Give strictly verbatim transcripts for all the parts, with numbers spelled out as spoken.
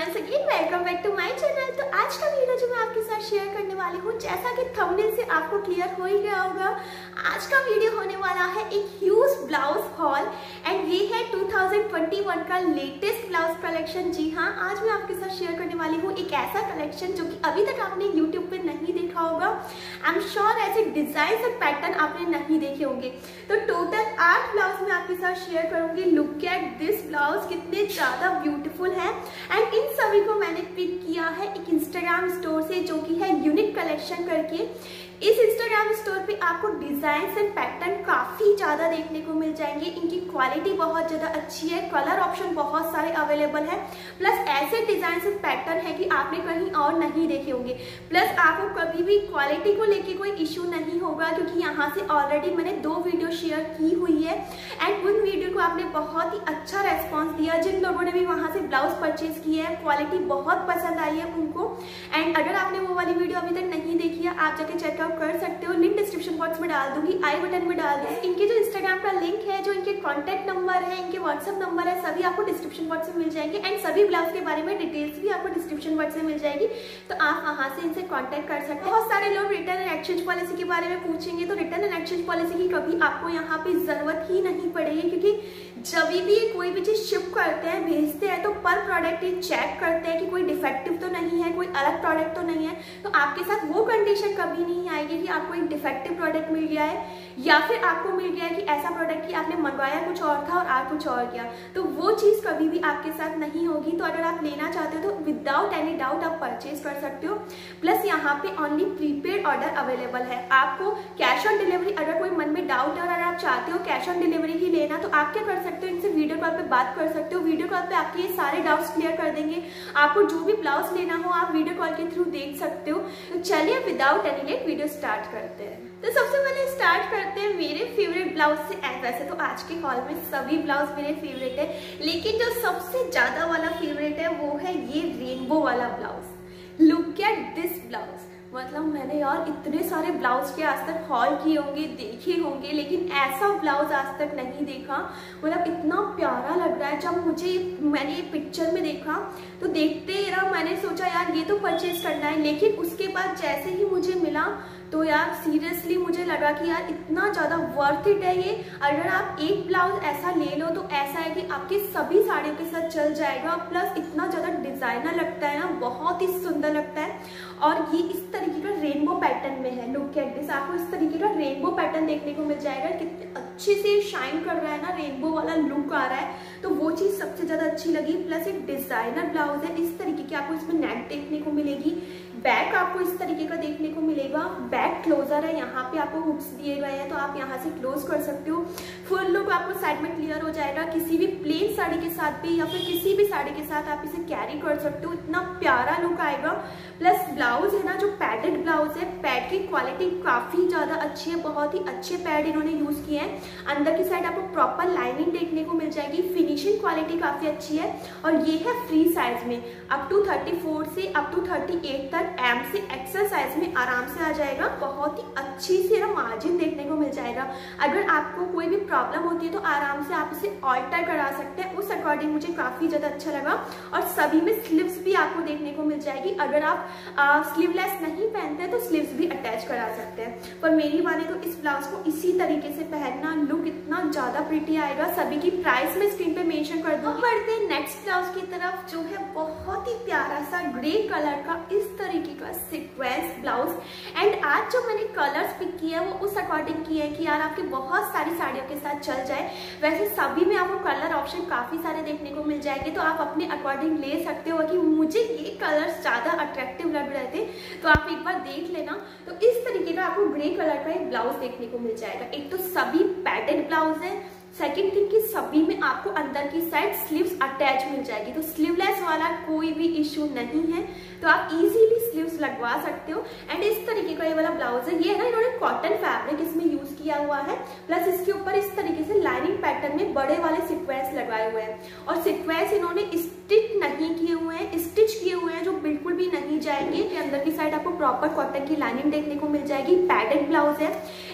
Once again welcome back to my channel. तो आज का वीडियो जो मैं आपके साथ शेयर करने वाली हूँ, जैसा कि थंबनेल से आपको क्लियर हो ही गया होगा, आज का वीडियो होने वाला है एक ह्यूज ब्लाउज हॉल एंड ये है टू थाउजेंड ट्वेंटी वन का लेटेस्ट ब्लाउज कलेक्शन। जी हाँ, आज मैं आपके साथ शेयर करने वाली हूँ एक ऐसा कलेक्शन जो कि अभी तक आपने यूट्यूब पे नहीं देखा होगा। आई एम श्योर ऐसे डिजाइन और पैटर्न आपने नहीं देखे होंगे। तो टोटल आठ ब्लाउज मैं आपके साथ शेयर करूंगी। लुक एट दिस ब्लाउज, कितने ज्यादा ब्यूटीफुल है एंड इन सभी को मैंने पिक किया है एक इंस्टाग्राम स्टोर से जो कि है यूनिक कलेक्शन करके। इस इंस्टाग्राम स्टोर पे आपको डिजाइन एंड पैटर्न काफी ज्यादा देखने को मिल जाएंगे। इनकी क्वालिटी बहुत ज्यादा अच्छी है, कलर ऑप्शन बहुत सारे अवेलेबल है, प्लस ऐसे डिजाइन एंड पैटर्न है कि आपने कहीं और नहीं देखे होंगे। प्लस आपको कभी भी क्वालिटी को लेके कोई इश्यू नहीं होगा क्योंकि यहाँ से ऑलरेडी मैंने दो वीडियो शेयर की हुई है एंड उन वीडियो को आपने बहुत ही अच्छा रेस्पॉन्स दिया। जिन लोगों ने भी वहां से ब्लाउज परचेज किया है, क्वालिटी बहुत पसंद आई है उनको। एंड अगर आपने वो वाली वीडियो अभी तक नहीं देखी है, आप जाके चेकआउट कर सकते हो। लिंक डिस्क्रिप्शन बॉक्स में डाल दूंगी, आई बटन में डाल दूंगी। इनके जो इंस्टाग्राम का लिंक है, जो इनके कॉन्टेक्ट नंबर है, इनके व्हाट्सएप नंबर है, सभी आपको डिस्क्रिप्शन बॉक्स में मिल जाएंगे एंड सभी ब्लाउज के बारे में डिटेल्स भी आपको डिस्क्रिप्शन बॉक्स में मिल जाएगी। तो आप वहां से इनसे कॉन्टेक्ट कर सकते हैं। बहुत सारे लोग रिटर्न एंड एक्सचेंज पॉलिसी के बारे में पूछेंगे, तो रिटर्न एंड एक्सचेंज पॉलिसी की कभी आपको यहाँ पे जरूरत ही नहीं पड़ेगी क्योंकि जब भी ये कोई भी चीज शिप करते हैं, भेजते हैं, तो पर प्रोडक्ट ये चेक करते हैं कि कोई डिफेक्टिव तो नहीं है, कोई अलग प्रोडक्ट तो नहीं है। तो आपके साथ वो कंडीशन कभी नहीं आएगी कि आपको एक डिफेक्टिव प्रोडक्ट मिल गया है या फिर आपको मिल गया है कि ऐसा प्रोडक्ट कि आपने मंगवाया कुछ और था और आ कुछ और गया। तो वो चीज कभी भी आपके साथ नहीं होगी। तो अगर आप लेना चाहते हो तो विदाउट एनी डाउट आप परचेज कर सकते हो। प्लस यहाँ पे ओनली प्रीपेड ऑर्डर अवेलेबल है। आपको कैश ऑन डिलीवरी, अगर कोई मन में डाउट है और अगर आप चाहते हो कैश ऑन डिलीवरी ही लेना, तो आप क्या कर सकते हो, इनसे वीडियो कॉल पे बात कर सकते हो। वीडियो कॉल पे आपके ये सारे डाउट्स क्लियर कर देंगे। आपको जो भी ब्लाउज लेना हो आप वीडियो कॉल के थ्रू देख सकते हो। तो चलिए without any late video start करते हैं। तो सबसे पहले स्टार्ट करते हैं मेरे फेवरेट ब्लाउज से। वैसे तो आज के हॉल में सभी ब्लाउज मेरे फेवरेट है, लेकिन जो सबसे ज्यादा वाला फेवरेट है वो है ये रेनबो वाला blouse. Look at this blouse. मतलब मैंने यार इतने सारे ब्लाउज के आज तक हॉल किए होंगे, देखे होंगे, लेकिन ऐसा ब्लाउज आज तक नहीं देखा। मतलब इतना प्यारा लग रहा है। जब मुझे मैंने ये पिक्चर में देखा तो देखते ही ना मैंने सोचा यार ये तो परचेज करना है, लेकिन उसके बाद जैसे ही मुझे मिला तो यार सीरियसली मुझे लगा कि यार इतना ज़्यादा वर्थ इट है ये। अगर आप एक ब्लाउज ऐसा ले लो तो ऐसा है कि आपकी सभी साड़ियों के साथ चल जाएगा। प्लस इतना ज़्यादा डिजाइनर लगता है ना, बहुत ही सुंदर लगता है। और ये इस तरीके का रेनबो पैटर्न में है। लुक एट दिस, आपको इस तरीके का रेनबो पैटर्न देखने को मिल जाएगा। कितने अच्छे से शाइन कर रहा है ना, रेनबो वाला लुक आ रहा है, तो वो चीज़ सबसे ज़्यादा अच्छी लगी। प्लस एक डिजाइनर ब्लाउज है, इस तरीके की आपको इसमें नेक देखने को मिलेगी। बैक आपको इस तरीके का देखने को मिलेगा। बैक क्लोजर है, यहाँ पे आपको हुक्स दिए गए हैं तो आप यहाँ से क्लोज कर सकते हो। फुल लुक आपको साइड में क्लियर हो जाएगा। किसी भी प्लेन साड़ी के साथ भी या फिर किसी भी साड़ी के साथ आप इसे कैरी कर सकते हो। इतना प्यारा लुक आएगा। प्लस ब्लाउज है ना, जो पैडेड ब्लाउज है, पैड की क्वालिटी काफी ज्यादा अच्छी है। बहुत ही अच्छे पैड इन्होंने यूज किए हैं। अंदर की साइड आपको प्रॉपर लाइनिंग देखने को मिल जाएगी। फिनिशिंग क्वालिटी काफी अच्छी है और ये है फ्री साइज में। अप टू थर्टी फोर से अप टू थर्टी एट तक एम से एक्सेल साइज में आराम से आ जाएगा। बहुत ही अच्छी सी ना मार्जिन देखने को मिल जाएगा। अगर आपको कोई भी प्रॉब्लम होती है तो आराम से आप इसे ऑल्टर करा सकते हैं। उस अकॉर्डिंग मुझे काफी ज्यादा अच्छा लगा। और सभी में स्लीव्स भी आपको देखने को मिल जाएगी। अगर आप स्लीवलेस नहीं पहनते हैं तो स्लीव्स भी अटैच करा सकते हैं। पर मेरी माने तो इस ब्लाउज को इसी तरीके से पहनना, लुक इतना ज्यादा प्रिटी आएगा। सभी की प्राइस में स्क्रीन पे मेंशन कर दूंगी। बढ़ते हैं नेक्स्ट ब्लाउज की तरफ, जो है बहुत ही प्यारा सा ग्रे कलर का इस तरीके का सीक्वेंस ब्लाउज। एंड आज जो मैंने कलर्स पिक किए हैं वो उस अकॉर्डिंग किए हैं कि यार आपके बहुत सारी साड़ियों के साथ चल जाए। वैसे सभी में आपको कलर ऑप्शन काफी सारे देखने को मिल जाएंगे, तो आप अपने अकॉर्डिंग ले सकते हो। कि मुझे ये कलर्स ज्यादा अट्रैक्टिव लग रहे थे तो आप एक बार देख लेना। तो इस तरीके का आपको ग्रे कलर का एक ब्लाउज देखने को मिल जाएगा। एक तो सभी पैडेड ब्लाउज है, सेकेंड थिंग कि सभी में आपको अंदर की साइड स्लीव्स अटैच मिल जाएगी। तो स्लीवलेस वाला कोई भी इश्यू नहीं है, तो आप इजीली स्लीव्स लगवा सकते हो। एंड इस तरीके का ये वाला ब्लाउज है, ये है ना इन्होंने कॉटन फैब्रिक इसमें यूज किया हुआ है। प्लस इसके ऊपर इस तरीके से लाइनिंग पैटर्न में बड़े वाले सीक्वेंस लगाए हुए हैं और सीक्वेंस इन्होंने स्टिच नहीं किए हुए हैं, स्टिच किए हुए हैं जो बिल्कुल भी नहीं जाएंगे। अंदर की साइड आपको प्रॉपर कॉटन की लाइनिंग देखने को मिल जाएगी। पैडेड ब्लाउज है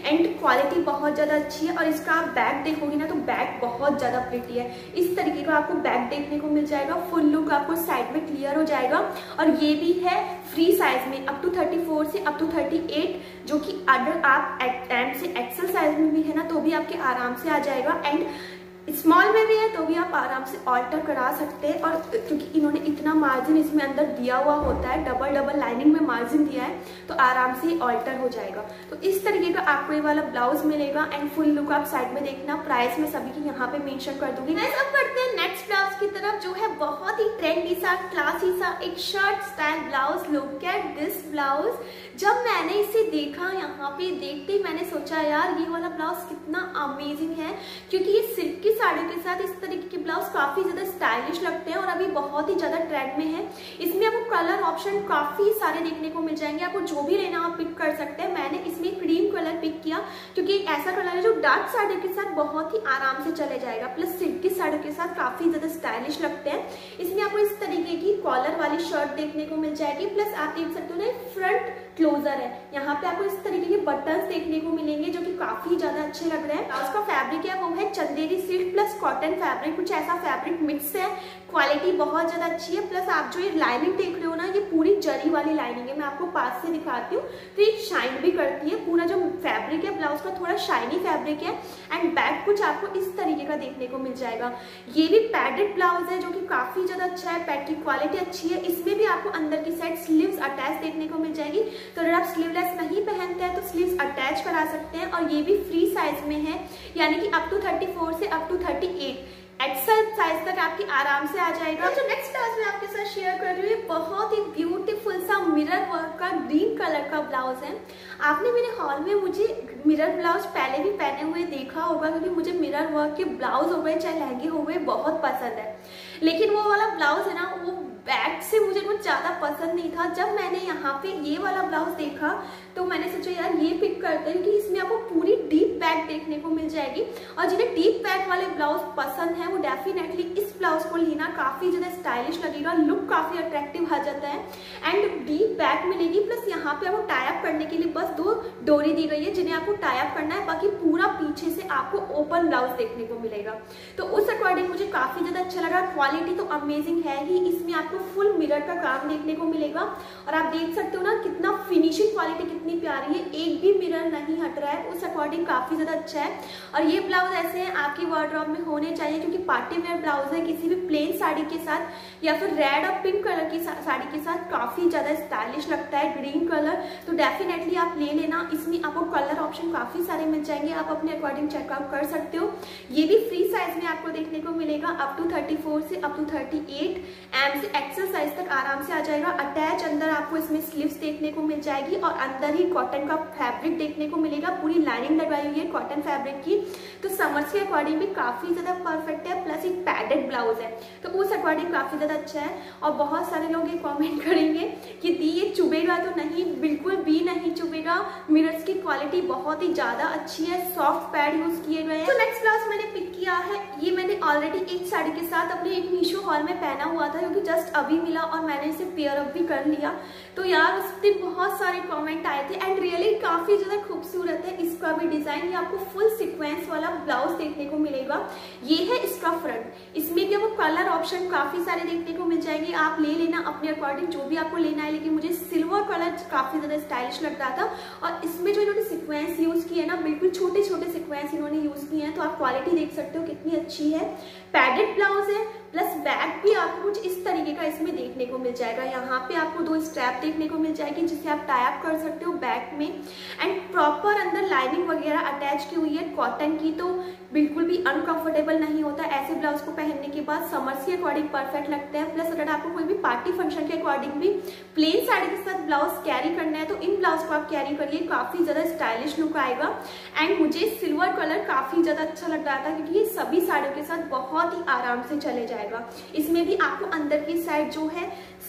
एंड क्वालिटी बहुत ज़्यादा अच्छी है। और इसका आप बैक देखोगे ना तो बैक बहुत ज़्यादा प्रिटी है। इस तरीके का आपको बैक देखने को मिल जाएगा। फुल लुक आपको साइड में क्लियर हो जाएगा। और ये भी है फ्री साइज में, अप टू थर्टी फोर से अप टू थर्टी एट, जो कि अगर आप एम से एक्सेल साइज में भी है ना तो भी आपके आराम से आ जाएगा। एंड स्मॉल में भी है तो भी आप आराम से ऑल्टर करा सकते हैं। और क्योंकि इन्होंने इतना मार्जिन इसमें अंदर दिया हुआ होता है, डबल डबल लाइनिंग में मार्जिन दिया है, तो आराम से ऑल्टर हो जाएगा। तो इस तरीके का आपको ये वाला ब्लाउज मिलेगा। एंड फुल लुक आप साइड में देखना। प्राइस में सभी की यहाँ पे मेंशन कर दूंगी। नेक्स्ट अब करते हैं नेक्स्ट ब्लाउज की तरफ, जो है बहुत ही ट्रेंडी सा, क्लासी सा एक shirt style blouse. Look at this blouse. जब मैंने इसे देखा यहाँ पे देखते ही मैंने सोचा यार ये वाला ब्लाउज कितना अमेजिंग है, क्योंकि ये सिल्क की साड़ी के साथ इस तरीके के ब्लाउज काफी ज्यादा स्टाइलिश लगते हैं और अभी बहुत ही ज्यादा ट्रेंड में है। इसमें आपको कलर ऑप्शन काफी सारे देखने को मिल जाएंगे। आपको जो भी लेना आप पिक कर सकते हैं। मैंने इसमें क्रीम कलर पिक किया क्योंकि एक ऐसा कलर है जो डार्क साड़ी के साथ बहुत ही आराम से चले जाएगा, प्लस सिल्क की साड़ी के साथ काफी ज्यादा स्टाइलिश लगते हैं। इसमें आपको इस तरीके की कॉलर वाली शर्ट देखने को मिल जाएगी। प्लस आप देख सकते हो ना फ्रंट क्लोजर है, यहाँ पे आपको इस तरीके के बटन्स देखने को मिलेंगे जो कि काफी ज्यादा अच्छे लग रहे हैं। ब्लाउज का फैब्रिक है वो है Chanderi silk plus cotton fabric, कुछ ऐसा फैब्रिक मिक्स है। क्वालिटी बहुत ज्यादा अच्छी है। प्लस आप जो ये लाइनिंग देख रहे हो ना, ये पूरी जरी वाली लाइनिंग है। मैं आपको पास से दिखाती हूँ तो ये शाइन भी करती है। पूरा जो फैब्रिक है ब्लाउज का थोड़ा शाइनी फैब्रिक है। एंड बैक कुछ आपको इस तरीके का देखने को मिल जाएगा। ये भी पैडेड ब्लाउज है जो कि काफी ज्यादा अच्छा है। पैड की क्वालिटी अच्छी है। इसमें भी आपको अंदर की साइड स्लीव्स अटैच देखने को मिल जाएगी। तो अगर आप स्लीवलेस नहीं पहनते हैं तो स्लीव्स अटैच करा सकते हैं। और ये भी फ्री साइज में है, यानी कि अप टू थर्टी फोर से up to thirty eight XL size तक आपकी आराम से आ जाएगा। जो नेक्स्ट ब्लाउज मैं आपके साथ शेयर कर रही हूँ, बहुत ही ब्यूटीफुल सा मिरर वर्क का ग्रीन कलर का ब्लाउज है। आपने मेरे हॉल में मुझे मिरर ब्लाउज पहले भी पहने हुए देखा होगा, क्योंकि मुझे मिरर वर्क के ब्लाउज हो गए चाहे लहंगे हो गए बहुत पसंद है। लेकिन वो वाला ब्लाउज है ना, वो बैक से मुझे कुछ ज्यादा पसंद नहीं था। जब मैंने यहाँ पे ये वाला ब्लाउज देखा तो मैंने सोचा यार ये पिक करते हैं, क्योंकि इसमें आपको पूरी डीप बैक देखने को मिल जाएगी। और जिन्हें डीप बैक वाले ब्लाउज पसंद है वो डेफिनेटली इस ब्लाउज को लेना, काफी ज्यादा स्टाइलिश लगेगा, लुक काफी अट्रैक्टिव आ जाता है। एंड डीप बैक मिलेगी। प्लस यहाँ पे आपको टाई अप करने के लिए बस दो डोरी दी गई है जिन्हें आपको टाई अप करना है, बाकी पूरा पीछे से आपको ओपन ब्लाउज देखने को मिलेगा। तो उस अकॉर्डिंग मुझे काफी ज्यादा अच्छा लगा। क्वालिटी तो अमेजिंग है ही। इसमें आपको फुल मिरर का काम देखने को मिलेगा। और आप देख सकते हो ना कितना फिनिशिंग क्वालिटी कितनी प्यारी है, एक भी मिरर नहीं हट रहा है। उस अकॉर्डिंग काफी ज्यादा अच्छा है। और ये ब्लाउज ऐसे हैं आपकी वार्डरोब में होने चाहिए, क्योंकि पार्टी वेयर ब्लाउज है। किसी भी प्लेन साड़ी के साथ या फिर रेड और पिंक कलर की साड़ी के साथ काफी ज्यादा स्टाइलिश लगता है ग्रीन कलर। तो डेफिनेटली आप ले लेना। इसमें आपको कलर ऑप्शन काफी सारे मिल जाएंगे, आप अपने अकॉर्डिंग चेकआउट कर सकते हो। ये भी फ्री साइज में आपको देखने को मिलेगा, अप टू थर्टी फोर से up to thirty eight M से एक्सेल साइज तक आराम से आ जाएगा। अटैच अंदर आपको इसमें स्लीव्स देखने को मिल जाएगी और अंदर ही कॉटन का फैब्रिक देखने को मिलेगा। पूरी लाइनिंग लगाई हुई है कॉटन फैब्रिक की, तो समर्स के अकॉर्डिंग भी काफी ज्यादा परफेक्ट है। प्लस एक पैडेड ब्लाउज है तो उस अकॉर्डिंग काफी ज्यादा अच्छा है। और बहुत सारे लोग ये कमेंट करेंगे कि दी ये चुभेगा, तो नहीं, बिल्कुल भी नहीं चुभेगा। मिरर्स की क्वालिटी बहुत ही ज्यादा अच्छी है, सॉफ्ट पैड यूज किए गए हैं। तो नेक्स्ट ब्लाउज मैंने पिक किया है, ये मैंने ऑलरेडी एक साड़ी के साथ अपने एक मीशो हॉल में पहना हुआ था, क्योंकि जस्ट अभी मिला और मैंने इसे पेयर अप भी कर लिया। तो यार उस दिन बहुत सारे कमेंट आए थे एंड रियली काफी ज्यादा खूबसूरत है इसका भी डिजाइन। ये आपको फुल सीक्वेंस वाला ब्लाउज देखने को मिलेगा। ये है इसका फ्रंट। इसमें भी आपको कलर ऑप्शन काफी सारे देखने को मिल जाएंगे, आप ले लेना अपने अकॉर्डिंग जो भी आपको लेना है। लेकिन मुझे सिल्वर कलर काफी ज्यादा स्टाइलिश लग रहा था। और इसमें जो इन्होंने सीक्वेंस यूज किए ना, बिल्कुल छोटे छोटे सीक्वेंस इन्होंने यूज किए हैं। तो आप क्वालिटी देख सकते हो कितनी अच्छी है। पैडेड ब्लाउज है, प्लस बैक भी आपको कुछ इस तरीके का इसमें देखने को मिल जाएगा। यहाँ पे आपको दो स्ट्रैप देखने को मिल जाएगी जिसे आप टाई अप कर सकते हो बैक में। एंड प्रॉपर अंदर लाइनिंग वगैरह अटैच की हुई है कॉटन की, तो बिल्कुल भी अनकंफर्टेबल नहीं होता ऐसे ब्लाउज को पहनने के बाद। समर्स के अकॉर्डिंग परफेक्ट लगते हैं। प्लस अगर आपको कोई भी पार्टी फंक्शन के अकॉर्डिंग भी प्लेन साड़ी के साथ ब्लाउज कैरी करना है तो इन ब्लाउज को आप कैरी करिए, काफी ज्यादा स्टाइलिश लुक आएगा। एंड मुझे सिल्वर कलर काफी ज्यादा अच्छा लग रहा था, क्योंकि ये सभी साड़ियों के साथ बहुत ही आराम से चले जाएगा। इसमें भी आपको अंदर की साइड जो है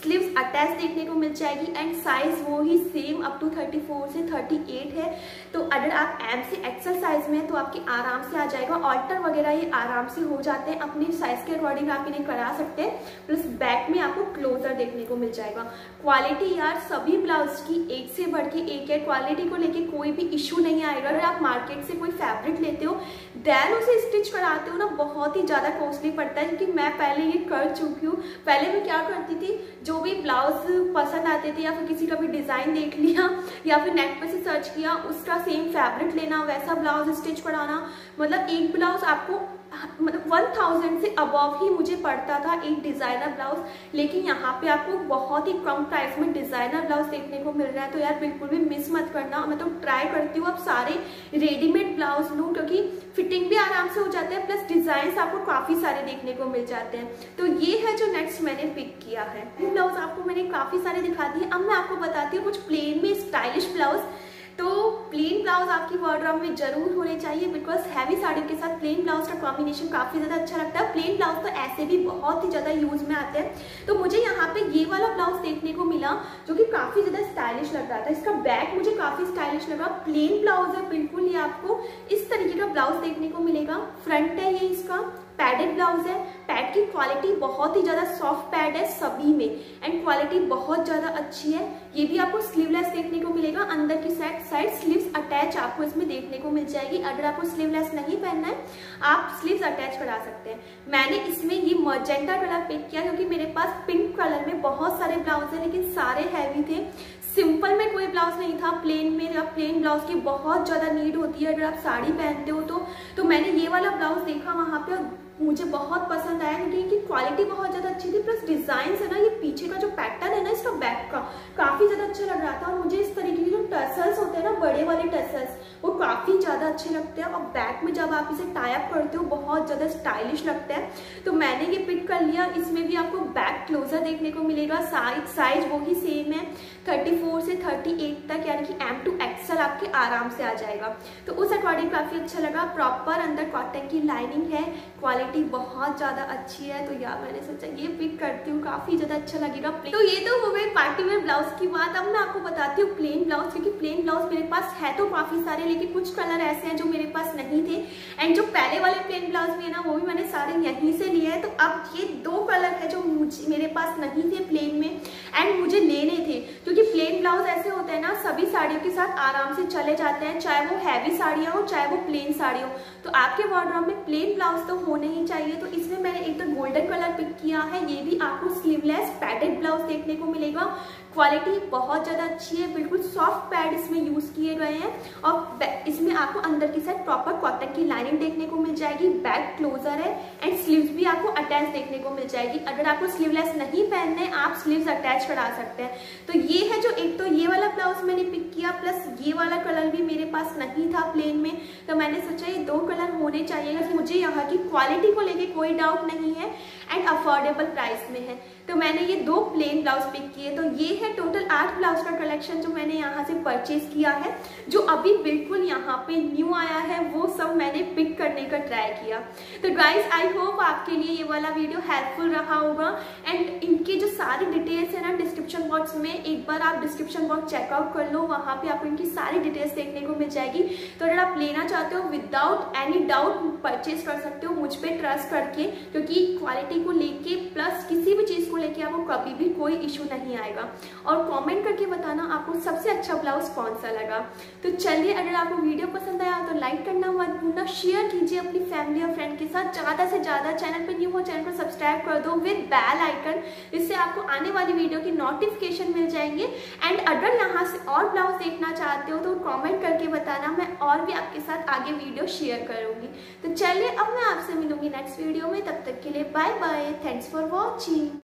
स्लीव्स अटैच देखने को मिल जाएगी एंड साइज वो ही same up to thirty four से थर्टी एट है। तो अगर आप एम से एक्सेल साइज में है तो आपके आराम से आ जाएगा। ऑल्टर वगैरह ये आराम से हो जाते हैं, अपने साइज के अकॉर्डिंग आप इन्हें करा सकते हैं। प्लस बैक में आपको क्लोजर देखने को मिल जाएगा। क्वालिटी यार सभी ब्लाउज की एक से बढ़ के एक है, क्वालिटी को लेके कोई भी इशू नहीं आएगा। अगर आप मार्केट से कोई फैब्रिक लेते हो देन उसे स्टिच कराते हो ना, बहुत ही ज्यादा कॉस्टली पड़ता है, क्योंकि मैं पहले ये कर चुकी हूँ। पहले मैं क्या करती थी, जो भी ब्लाउज पसंद आते थे या फिर किसी का भी डिजाइन देख लिया या फिर नेट पे से सर्च किया, उसका सेम फैब्रिक लेना, वैसा ब्लाउज स्टिच कराना, मतलब एक ब्लाउज आपको मतलब वन थाउजेंड से अबव ही मुझे पड़ता था एक डिजाइनर ब्लाउज। लेकिन यहाँ पे आपको बहुत ही कम प्राइस में डिजाइनर ब्लाउज देखने को मिल रहा है। तो यार बिल्कुल भी मिस मत करना। मैं तो ट्राई करती हूँ अब सारे रेडीमेड ब्लाउज लूँ, क्योंकि फिटिंग भी आराम से हो जाते हैं, प्लस डिजाइन आपको काफी सारे देखने को मिल जाते हैं। तो ये है जो नेक्स्ट मैंने पिक किया है। ब्लाउज आपको मैंने काफी सारे दिखा दिए। अब मैं आपको बताती हूँ कुछ प्लेन में स्टाइलिश ब्लाउज। तो प्लेन ब्लाउज आपकी वार्डरोब में जरूर होने चाहिए, बिकॉज हैवी साड़ियों के साथ प्लेन ब्लाउज का कॉम्बिनेशन काफी ज्यादा अच्छा लगता है। प्लेन ब्लाउज तो ऐसे भी बहुत ही ज्यादा यूज में आते हैं। तो मुझे यहाँ पे ये वाला ब्लाउज देखने को मिला जो कि काफी ज्यादा स्टाइलिश लग रहा था। इसका बैक मुझे काफी स्टाइलिश लगा। प्लेन ब्लाउज है बिल्कुल, ये आपको इस तरीके का ब्लाउज देखने को मिलेगा। फ्रंट है ये इसका, पैडेड ब्लाउज है। पैड की क्वालिटी बहुत ही ज्यादा सॉफ्ट पैड है सभी में एंड क्वालिटी बहुत ज्यादा अच्छी है। ये भी आपको स्लीवलेस देखने को मिलेगा। अंदर की साइड साइड स्लीव्स अटैच आपको इसमें देखने को मिल जाएगी। अगर आपको स्लीवलेस नहीं पहनना है आप स्लीव्स अटैच करा सकते हैं। मैंने इसमें ये मजेंटा कलर पिक किया क्योंकि मेरे पास पिंक कलर में बहुत सारे ब्लाउज है, लेकिन सारे हैवी थे। सिंपल में कोई ब्लाउज नहीं था। प्लेन में अब प्लेन ब्लाउज की बहुत ज्यादा नीड होती है अगर आप साड़ी पहनते हो तो तो मैंने ये वाला ब्लाउज देखा वहां पे और मुझे बहुत पसंद आया क्योंकि इनकी क्वालिटी बहुत ज्यादा अच्छी थी। प्लस डिजाइन है ना, ये पीछे का जो पैटर्न है ना इसका बैक का काफी ज्यादा अच्छा लग रहा था। और मुझे इस तरीके के जो टसल्स होते हैं ना, बड़े वाले टसल्स, वो काफी ज्यादा अच्छे लगते हैं। और बैक में जब आप इसे टाई अप करते हो बहुत ज्यादा स्टाइलिश लगता है। तो मैंने ये पिक कर लिया। इसमें भी आपको बैक क्लोजर देखने को मिलेगा। साइज साइज वो ही सेम है, थर्टी फोर से थर्टी एट तक, यानी कि एम टू एक्सएल आपके आराम से आ जाएगा। तो उस अकॉर्डिंग काफी अच्छा लगा। प्रॉपर अंदर कॉटन की लाइनिंग है, क्वालिटी बहुत ज्यादा अच्छी है। तो यार मैंने सोचा ये पिक करती हूँ, काफी ज्यादा अच्छा लगेगा। तो ये तो हो गई पार्टी वेयर ब्लाउज की बात। अब मैं आपको बताती हूँ प्लेन ब्लाउज, क्योंकि प्लेन ब्लाउज मेरे पास है तो काफी सारे, लेकिन कुछ कलर ऐसे हैं जो मेरे पास नहीं थे। एंड जो पहले वाले प्लेन ब्लाउज भी है ना, वो भी मैंने सारे यहीं से लिए हैं। तो अब ये दो कलर है जो मुझे मेरे पास नहीं थे प्लेन में एंड मुझे लेने थे, क्योंकि प्लेन ब्लाउज ऐसे होते हैं ना सभी साड़ियों के साथ आराम से चले जाते हैं, चाहे वो हैवी साड़ियाँ हो चाहे वो प्लेन साड़ी हो। तो आपके वार्डरोब में प्लेन ब्लाउज तो होने ही चाहिए। तो इसमें मैंने एक तो गोल्डन कलर पिक किया है। ये भी आपको स्लीवलेस पैडेड ब्लाउज देखने को मिलेगा। क्वालिटी बहुत ज्यादा अच्छी है, बिल्कुल सॉफ्ट पैड इसमें यूज किए गए हैं। और इसमें आपको अंदर की साइड प्रॉपर कॉटन की लाइनिंग देखने को मिल जाएगी। बैक क्लोजर है एंड स्लीव्स भी आपको अटैच देखने को मिल जाएगी। अगर आपको स्लीवलेस नहीं पहनने आप स्लीव्स अटैच करा सकते हैं। तो ये है जो एक तो ये वाला ब्लाउज मैंने पिक किया, प्लस ये वाला कलर भी मेरे पास नहीं था प्लेन में। तो मैंने सोचा ये दो कलर होने चाहिए, क्योंकि मुझे यहाँ की क्वालिटी को लेके कोई डाउट नहीं है एंड अफोर्डेबल प्राइस में है। तो मैंने ये दो प्लेन ब्लाउज पिक किए। तो ये है टोटल आठ ब्लाउज का कलेक्शन जो मैंने यहाँ से परचेज किया है। जो अभी बिल्कुल यहाँ पे न्यू आया है वो सब मैंने पिक करने का ट्राई किया। तो गाइज आई होप आपके लिए ये वाला वीडियो हेल्पफुल रहा होगा। एंड इनकी जो सारी डिटेल्स है ना डिस्क्रिप्शन बॉक्स में, एक बार आप डिस्क्रिप्शन बॉक्स चेकआउट कर लो, वहाँ पे आपको इनकी सारी डिटेल्स देखने को मिल जाएगी। तो अगर आप लेना चाहते हो विदाउट एनी डाउट परचेज कर सकते हो मुझ पर ट्रस्ट करके, क्योंकि क्वालिटी को लेके प्लस किसी भी चीज को लेके आपको कभी भी कोई इशू नहीं आएगा। और कमेंट करके बताना आपको सबसे अच्छा ब्लाउज कौन सा लगा। तो चलिए, अगर आपको वीडियो पसंद आया तो लाइक करना मत भूलना, शेयर कीजिए अपनी फैमिली और फ्रेंड के साथ। ज्यादा से ज्यादा चैनल पर न्यू हो चैनल को सब्सक्राइब कर दो विद बेल आइकन, इससे आपको आने वाली वीडियो की नोटिफिकेशन मिल जाएंगे। एंड अगर यहाँ से और ब्लाउज देखना चाहते हो तो कॉमेंट करके बताना, मैं और भी आपके साथ आगे वीडियो शेयर करूंगी। तो चलिए अब मैं आपसे मिलूंगी नेक्स्ट वीडियो में, तब तक के लिए bye bye, thanks for watching.